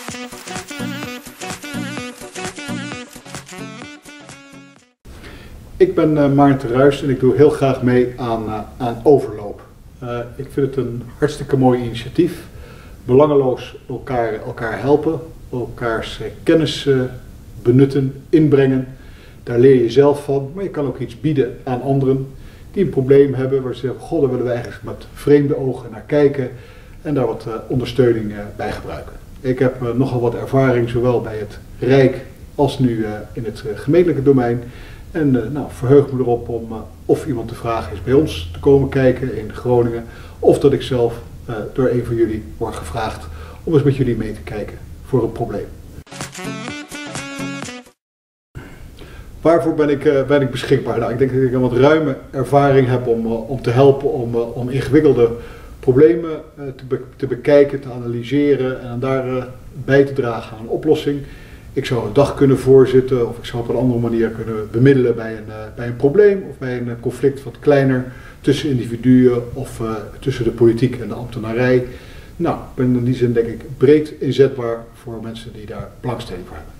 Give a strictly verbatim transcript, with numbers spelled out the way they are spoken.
Ik ben uh, Maarten Ruijs en ik doe heel graag mee aan, uh, aan Overloop. Uh, ik vind het een hartstikke mooi initiatief. Belangeloos elkaar, elkaar helpen, elkaars uh, kennis uh, benutten, inbrengen. Daar leer je zelf van, maar je kan ook iets bieden aan anderen die een probleem hebben waar ze zeggen, goh, daar willen we eigenlijk met vreemde ogen naar kijken en daar wat uh, ondersteuning uh, bij gebruiken. Ik heb uh, nogal wat ervaring zowel bij het Rijk als nu uh, in het uh, gemeentelijke domein. En uh, nou, verheug me erop om uh, of iemand te vragen is bij ons te komen kijken in Groningen, of dat ik zelf uh, door een van jullie word gevraagd om eens met jullie mee te kijken voor een probleem. Waarvoor ben ik, uh, ben ik beschikbaar? Nou, ik denk dat ik een wat ruime ervaring heb om, uh, om te helpen om, uh, om ingewikkelde problemen uh, te, be te bekijken, te analyseren en daar uh, bij te dragen aan een oplossing. Ik zou een dag kunnen voorzitten of ik zou op een andere manier kunnen bemiddelen bij een, uh, bij een probleem of bij een uh, conflict wat kleiner tussen individuen of uh, tussen de politiek en de ambtenarij. Nou, ik ben in die zin denk ik breed inzetbaar voor mensen die daar belangstelling voor hebben.